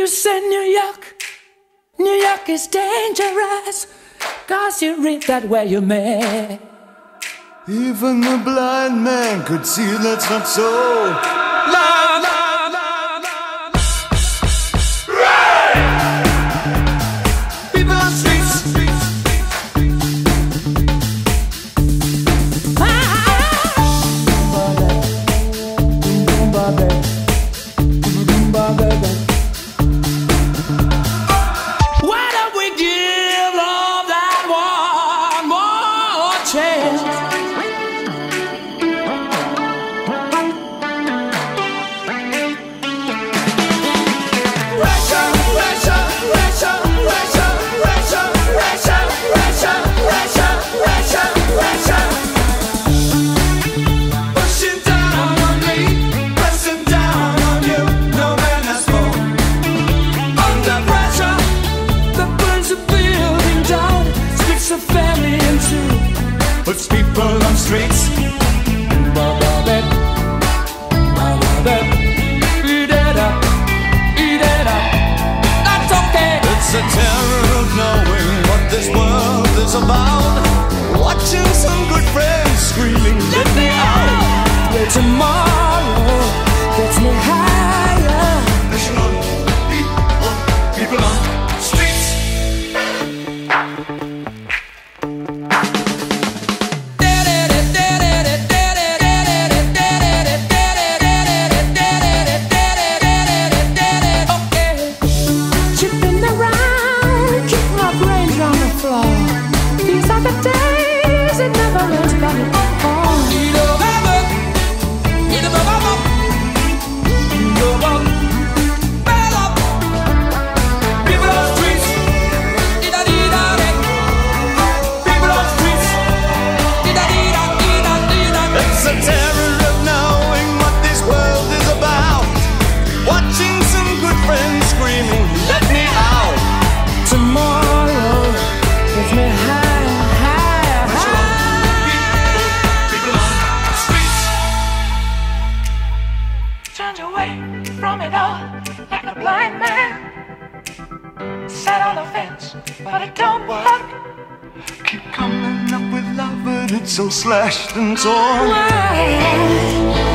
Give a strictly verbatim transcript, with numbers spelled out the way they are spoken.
You said New York, New York is dangerous, 'cause you read that where you may. Even the blind man could see that's not so. La, la, la, la, la. Right! People on streets. Why don't we give love that one more chance? Puts people on streets. That's okay. It's a terror of knowing what this world is about. Watching some good friends screaming, let me out. Where tomorrow gets me higher. Listen on, people, people on streets. Turned away from it all like a blind man. Sat on the fence, but it don't work. Keep coming up with love, but it's so slashed and torn. Why?